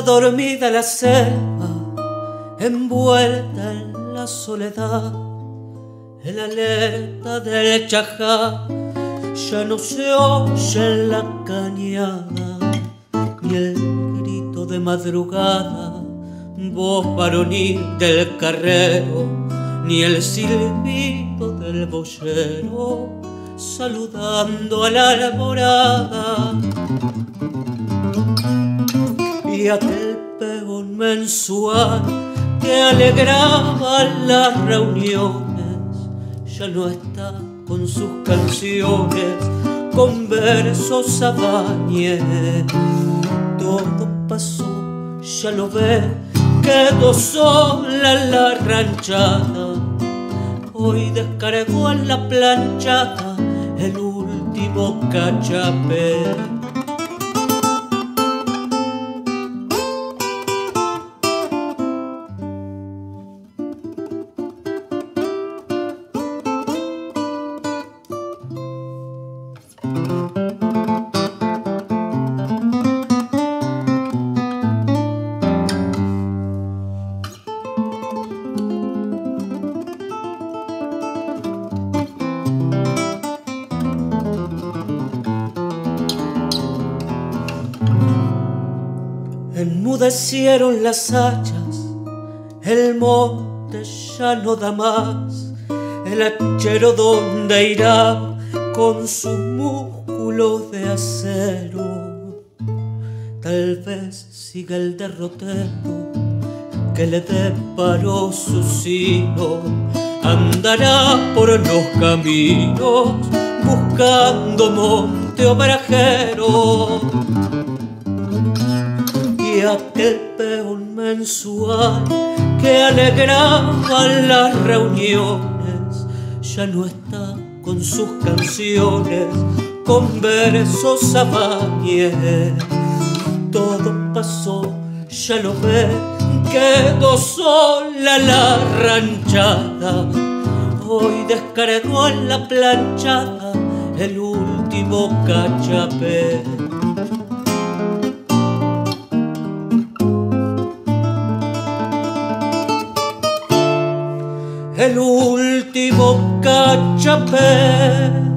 Está dormida la selva, envuelta en la soledad. El alerta del chajá ya no se oye en la cañada, ni el grito de madrugada, voz varonil del carrero, ni el silbido del boyero saludando a la alborada. Y aquel pegón mensual que alegraba las reuniones ya no está con sus canciones, con versos abañes. Todo pasó, ya lo ve, quedó sola en la ranchada. Hoy descargó en la planchada el último cachapé. Enmudecieron las hachas, el monte ya no da más. El hachero donde irá con sus músculos de acero. Tal vez siga el derrotero que le deparó su sino. Andará por los caminos buscando monte obrajero. Y aquel peón mensual que alegraba las reuniones ya no está con sus canciones, con versos abañes. Todo pasó, ya lo ve, quedó sola la ranchada. Hoy descargó en la planchada el último cachapé. El último cachapé.